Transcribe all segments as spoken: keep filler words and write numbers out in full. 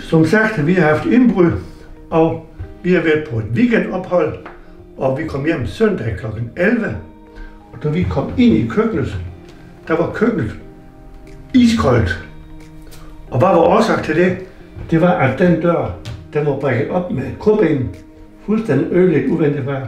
Som sagt, vi har haft indbrud, og vi har været på et weekendophold, og vi kom hjem søndag klokken elleve. Og da vi kom ind i køkkenet, der var køkkenet iskoldt. Og hvad var årsag til det? Det var, at den dør, den var brækket op med krumben, fuldstændig ødelægget uventet vejr.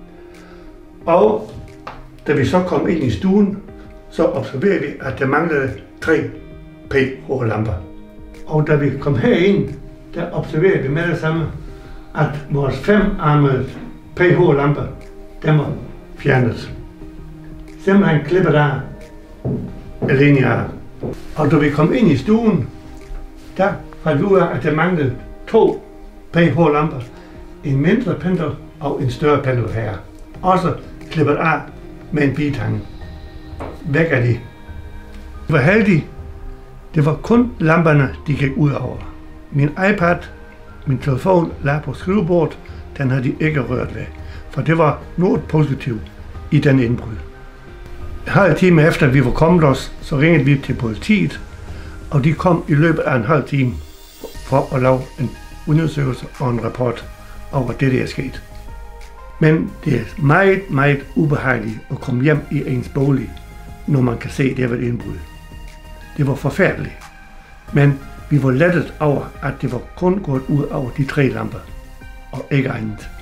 Og da vi så kom ind i stuen, så observerede vi, at der manglede tre P H-lamper. Og da vi kom herind, der observerede vi med det samme, at vores femarmede P H-lamper, den var fjernet. Simpelthen klippet af alene af. Og da vi kom ind i stuen, der fandt vi ud af, at der manglede to P H-lamper. En mindre pendel og en større pendel her. Også klippet af med en bitange. Væk er de. Det var heldigt. Det var kun lamperne, de gik ud over. Min iPad, min telefon lå på skrivebordet, den havde de ikke rørt ved. For det var noget positivt i den indbrud. En halv time efter vi var kommet os, så ringede vi til politiet, og de kom i løbet af en halv time for at lave en undersøgelse og en rapport over det, der er sket. Men det er meget, meget ubehageligt at komme hjem i ens bolig, når man kan se, at det var et indbrud. Det var forfærdeligt, men vi var lettet over, at det var kun gået ud over de tre lamper, og ikke andet.